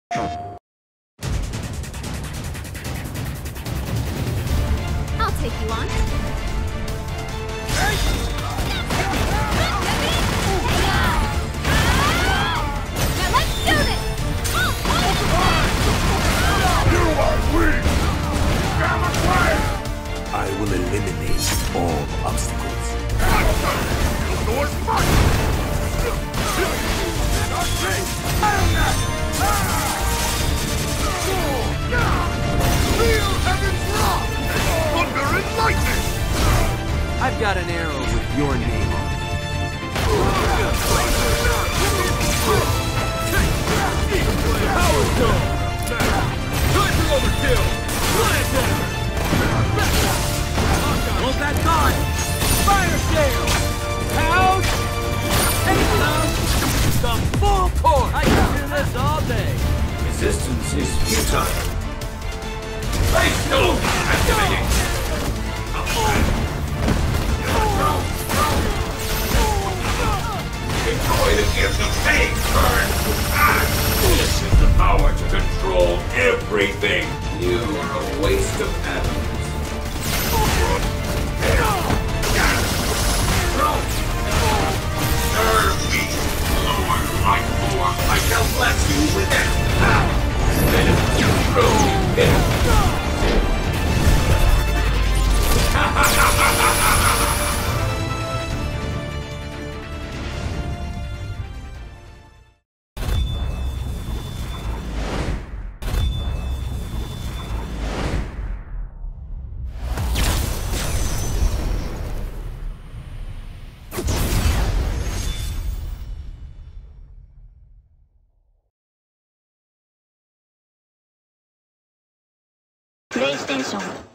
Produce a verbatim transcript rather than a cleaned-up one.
I'll take you on. Now let's do this! You are weak! I will eliminate all obstacles. Doors first! Feel heaven's wrath! Thunder and lightning! I've got an arrow with your name on it. Power Stone! Time for overkill! Hold that thought! Fire sale! Out! Take them! The full course! I can do this all day! Resistance is futile. Face Stone activating! Enjoy the gift of fate, burn! This is the power to control everything! You are a waste of atoms. Serve me! Lower my form! I shall bless you with it! Then you throw me in! PlayStation